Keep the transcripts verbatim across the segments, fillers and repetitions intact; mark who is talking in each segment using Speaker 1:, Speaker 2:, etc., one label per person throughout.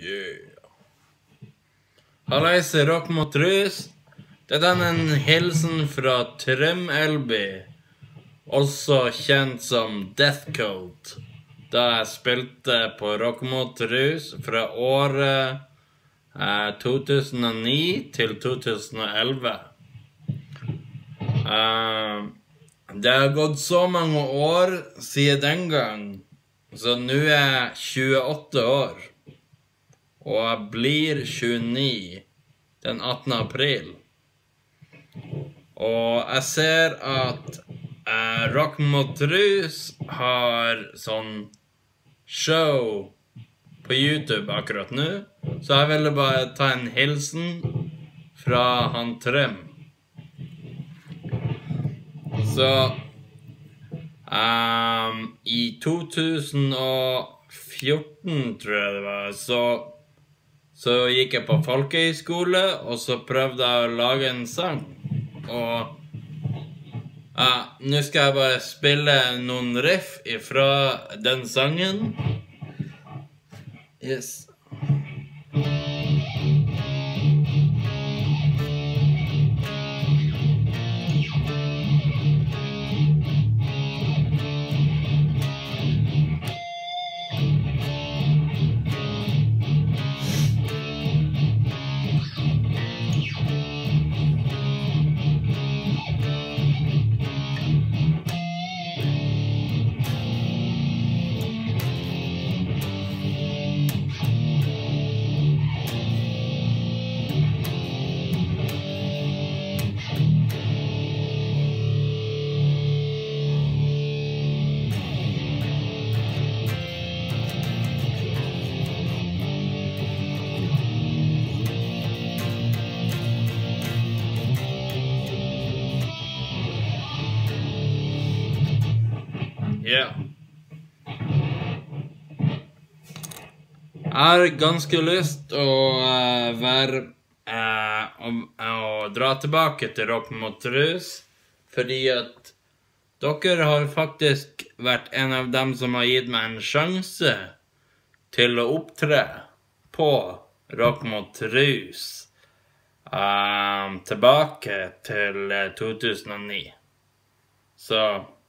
Speaker 1: Yeah. Hallais, Rock mot Rus. Dette er en hilsen fra Trym Elby, også kjent som Deathcoat, da jeg spilte på Rock mot Rus fra året eh, to tusen og ni til to tusen og elleve. Uh, det har gått så mange år siden den gang, så nå er jeg tjueåtte år, og jeg blir tjueni den attende april. Og jeg ser at eh, Rock mot Rus har sånn show på YouTube akkurat nå, så jeg ville bare ta en hilsen fra han Trym. Så um, i to tusen og fjorten, tror jeg det var, så, så gikk jeg på folkehøyskole, og så prøvde jeg å lage en sang. Og uh, nå skal jeg bare spille noen riff ifra den sangen. Yes. Yeah. Jeg har ganske lyst å uh, være uh, å, å dra tilbake til Rock mot Rus, fordi at dere har faktisk vært en av dem som har gitt meg en sjanse til å opptre på Rock mot Rus uh, tilbake til uh, to tusen og ni. Så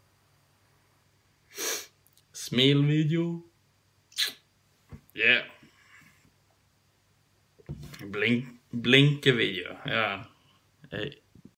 Speaker 1: smil-video. Yeah. Blink, blinke-video. Ja. Hey.